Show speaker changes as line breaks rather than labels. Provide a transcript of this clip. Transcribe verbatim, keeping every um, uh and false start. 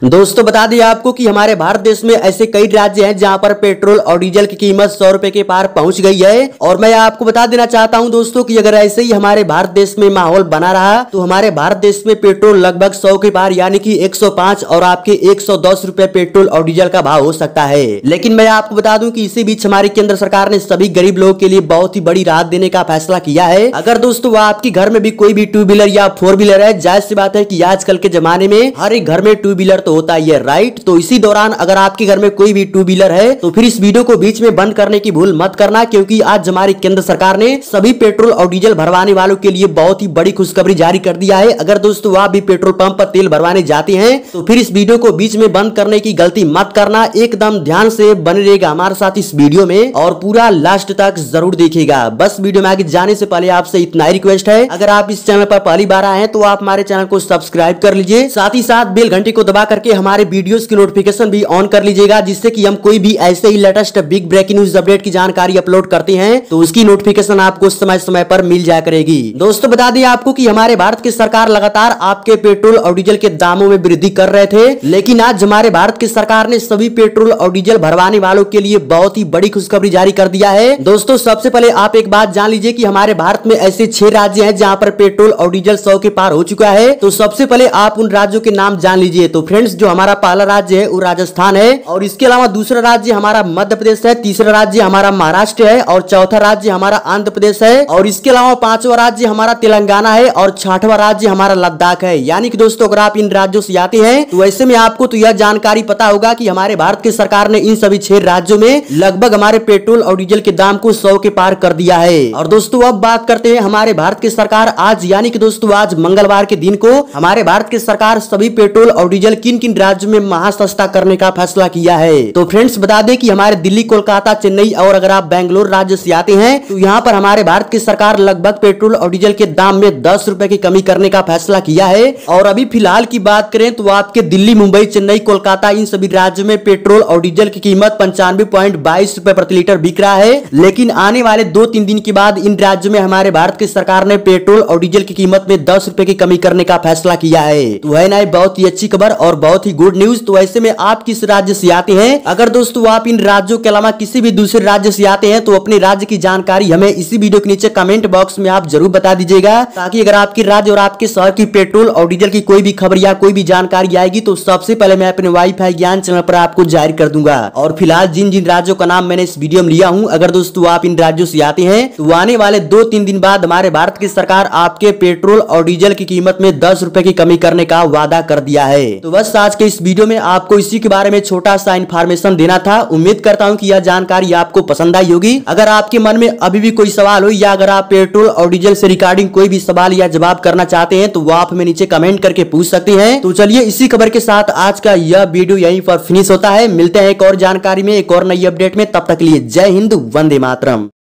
दोस्तों बता दें आपको कि हमारे भारत देश में ऐसे कई राज्य हैं जहां पर पेट्रोल और डीजल की कीमत सौ रुपए के पार पहुंच गई है। और मैं आपको बता देना चाहता हूं दोस्तों कि अगर ऐसे ही हमारे भारत देश में माहौल बना रहा तो हमारे भारत देश में पेट्रोल लगभग सौ के पार यानी कि एक सौ पाँच और आपके एक सौ दस रुपए पेट्रोल और डीजल का भाव हो सकता है। लेकिन मैं आपको बता दूं कि इसी बीच हमारी केंद्र सरकार ने सभी गरीब लोगों के लिए बहुत ही बड़ी राहत देने का फैसला किया है। अगर दोस्तों आपके घर में भी कोई भी टू व्हीलर या फोर व्हीलर है, जाहिर सी बात है कि आजकल के जमाने में हर एक घर में टू व्हीलर तो होता ही है, राइट। तो इसी दौरान अगर आपके घर में कोई भी टू व्हीलर है तो फिर इस वीडियो को बीच में बंद करने की भूल मत करना, क्योंकि आज हमारी केंद्र सरकार ने सभी पेट्रोल और डीजल भरवाने वालों के लिए बहुत ही बड़ी खुशखबरी जारी कर दिया है। अगर दोस्तों आप भी पेट्रोल पंप पर तेल भरवाने जाते हैं तो फिर इस वीडियो को बीच में बंद करने की गलती मत करना, एकदम ध्यान से बने रहेगा हमारे साथ इस वीडियो में और पूरा लास्ट तक जरूर देखिएगा। बस वीडियो में आगे जाने से पहले आपसे इतना ही रिक्वेस्ट है, अगर आप इस चैनल पर पहली बार आए हैं तो आप हमारे चैनल को सब्सक्राइब कर लीजिए, साथ ही साथ बेल घंटी को दबा करके हमारे वीडियोस की नोटिफिकेशन भी ऑन कर लीजिएगा, जिससे कि हम कोई भी ऐसे ही latest big breaking news update की जानकारी अपलोड करते हैं तो उसकी नोटिफिकेशन आपको समय समय पर मिल जाया करेगी। दोस्तों बता दें आपको कि हमारे भारत की सरकार लगातार आपके पेट्रोल और डीजल के दामों में वृद्धि कर रहे थे, लेकिन आज हमारे भारत की सरकार ने सभी पेट्रोल और डीजल भरवाने वालों के लिए बहुत ही बड़ी खुशखबरी जारी कर दिया है। दोस्तों सबसे पहले आप एक बात जान लीजिए कि हमारे भारत में ऐसे छह राज्य हैं जहां पर पेट्रोल और डीजल सौ के पार हो चुका है। तो सबसे पहले आप उन राज्यों के नाम जान लीजिए। तो फ्रेंड्स, जो हमारा पहला राज्य है वो राजस्थान है, और इसके अलावा दूसरा राज्य हमारा मध्य प्रदेश है, तीसरा राज्य हमारा महाराष्ट्र है, और चौथा राज्य हमारा आंध्र प्रदेश है, और इसके अलावा पांचवा राज्य हमारा तेलंगाना है, और छठवां राज्य हमारा लद्दाख है। यानी कि दोस्तों अगर आप इन राज्यों से आते हैं तो ऐसे में आपको तो यह जानकारी पता होगा कि हमारे भारत की सरकार ने इन सभी छह राज्यों में लगभग हमारे पेट्रोल और डीजल के दाम को सौ के पार कर दिया है। और दोस्तों अब बात करते हैं हमारे भारत की सरकार आज यानी कि दोस्तों आज मंगलवार के दिन को हमारे भारत की सरकार सभी पेट्रोल और डीजल किन किन राज्यों में महासस्ता करने का फैसला किया है। तो फ्रेंड्स बता दें कि हमारे दिल्ली, कोलकाता, चेन्नई और अगर आप बेंगलोर राज्य से आते हैं तो यहाँ पर हमारे भारत की सरकार लगभग पेट्रोल और डीजल के दाम में दस रुपए की कमी करने का फैसला किया है। और अभी फिलहाल की बात करें तो आपके दिल्ली, मुंबई, चेन्नई, कोलकाता इन सभी राज्यों में पेट्रोल और डीजल की कीमत पंचानवे पॉइंट बाईस रुपए प्रति लीटर बिक रहा है। लेकिन आने वाले दो तीन दिन के बाद इन राज्यों में हमारे भारत की सरकार ने पेट्रोल और डीजल की कीमत में दस रुपए की कमी करने का फैसला किया है। तो है ना बहुत ही अच्छी खबर और बहुत ही गुड न्यूज। तो ऐसे में आप किस राज्य से आते हैं, अगर दोस्तों आप इन राज्यों के अलावा किसी भी दूसरे राज्य से आते हैं तो अपने राज्य की जानकारी हमें इसी वीडियो के नीचे कमेंट बॉक्स में आप जरूर बता दीजिएगा, ताकि अगर आपके राज्य और आपके शहर की पेट्रोल और डीजल की कोई भी खबर या कोई भी जानकारी आएगी तो सबसे पहले मैं अपने वाईफाई ज्ञान चैनल पर आपको जारी कर दूंगा। और फिलहाल जिन जिन राज्यों का नाम मैंने इस वीडियो में लिया हूं, अगर दोस्तों आप इन राज्यों से आते हैं तो आने वाले दो तीन दिन बाद हमारे भारत की सरकार आपके पेट्रोल और डीजल की कीमत में दस रुपए की कमी करने का वादा कर दिया है। तो बस आज के इस वीडियो में आपको इसी के बारे में छोटा सा इन्फॉर्मेशन देना था। उम्मीद करता हूं कि यह जानकारी आपको पसंद आई होगी। अगर आपके मन में अभी भी कोई सवाल हो या अगर आप पेट्रोल और डीजल से रिगार्डिंग कोई भी सवाल या जवाब करना चाहते हैं तो वो आप हमें नीचे कमेंट करके पूछ सकते हैं। तो चलिए इसी खबर के साथ आज का यह वीडियो यहीं पर फिनिश होता है। मिलते हैं एक और जानकारी में, एक और नई अपडेट में। तब तक के लिए जय हिंद, वंदे मातरम।